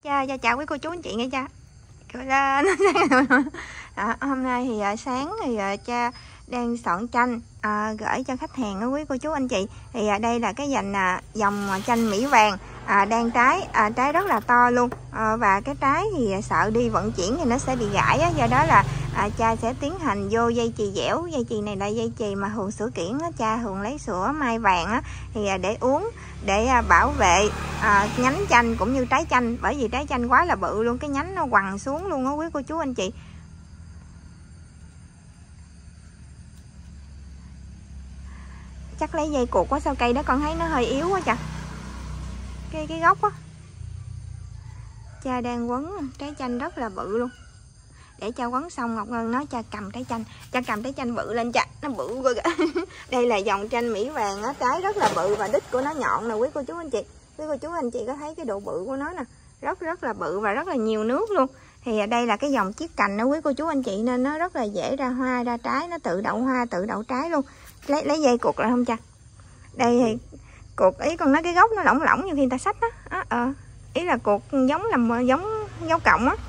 Chào quý cô chú anh chị nghe cha. Cười lên. Hôm nay thì sáng thì cha đang soạn chanh gửi cho khách hàng đó quý cô chú anh chị. Thì đây là cái dòng chanh Mỹ Vàng đang trái rất là to luôn, và cái trái thì sợ đi vận chuyển thì nó sẽ bị gãy á, do đó là cha sẽ tiến hành vô dây chì dẻo. Dây chì này là dây chì mà Hường sữa kiển á, cha Hường lấy sữa mai vàng á, thì để uống để bảo vệ nhánh chanh cũng như trái chanh, bởi vì trái chanh quá là bự luôn, cái nhánh nó quằn xuống luôn á quý cô chú anh chị. Chắc lấy dây cuột quá, sao cây đó con thấy nó hơi yếu quá chà, cái gốc á. Cha đang quấn trái chanh rất là bự luôn. Để cha quấn xong Ngọc Ngân nói cha cầm trái chanh bự lên cha, nó bự quá kìa. Đây là dòng chanh Mỹ Vàng á, trái rất là bự và đít của nó nhọn nè quý cô chú anh chị. Quý cô chú anh chị có thấy cái độ bự của nó nè, rất là bự và rất là nhiều nước luôn. Thì đây là cái dòng chiết cành đó quý cô chú anh chị, nên nó rất là dễ ra hoa ra trái, nó tự đậu hoa tự đậu trái luôn. Lấy dây cột lại không cha? Đây thì cột, ý con nói cái gốc nó lỏng lỏng như khi người ta xách á, ý là cột giống dấu cộng á.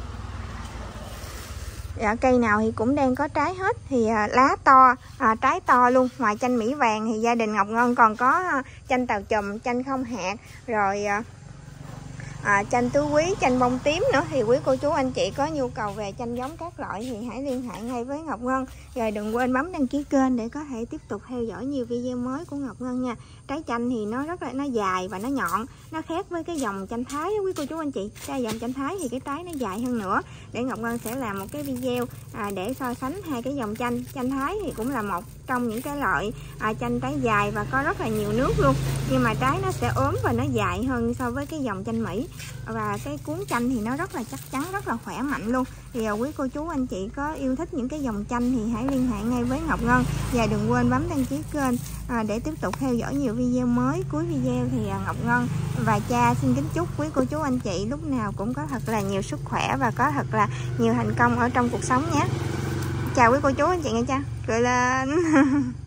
Dạ, cây nào thì cũng đang có trái hết, thì lá to, trái to luôn. Ngoài chanh Mỹ Vàng thì gia đình Ngọc Ngân còn có chanh Tàu Chùm, chanh không hạt, rồi chanh tứ quý, chanh bông tím nữa. Thì quý cô chú anh chị có nhu cầu về chanh giống các loại thì hãy liên hệ ngay với Ngọc Ngân. Rồi đừng quên bấm đăng ký kênh để có thể tiếp tục theo dõi nhiều video mới của Ngọc Ngân nha. Trái chanh thì nó dài và nó nhọn, nó khác với cái dòng chanh Thái đó quý cô chú anh chị. Cái dòng chanh Thái thì cái trái nó dài hơn nữa. Để Ngọc Ngân sẽ làm một cái video để so sánh hai cái dòng chanh. Chanh Thái thì cũng là một trong những cái loại chanh trái dài và có rất là nhiều nước luôn, nhưng mà trái nó sẽ ốm và nó dài hơn so với cái dòng chanh Mỹ. Và cái cuống chanh thì nó rất là chắc chắn, rất là khỏe mạnh luôn. Thì quý cô chú anh chị có yêu thích những cái dòng chanh thì hãy liên hệ ngay với Ngọc Ngân. Và đừng quên bấm đăng ký kênh để tiếp tục theo dõi nhiều video mới. Cuối video thì Ngọc Ngân và cha xin kính chúc quý cô chú anh chị lúc nào cũng có thật là nhiều sức khỏe và có thật là nhiều thành công ở trong cuộc sống nhé. Chào quý cô chú anh chị nghe cha. Cười lên.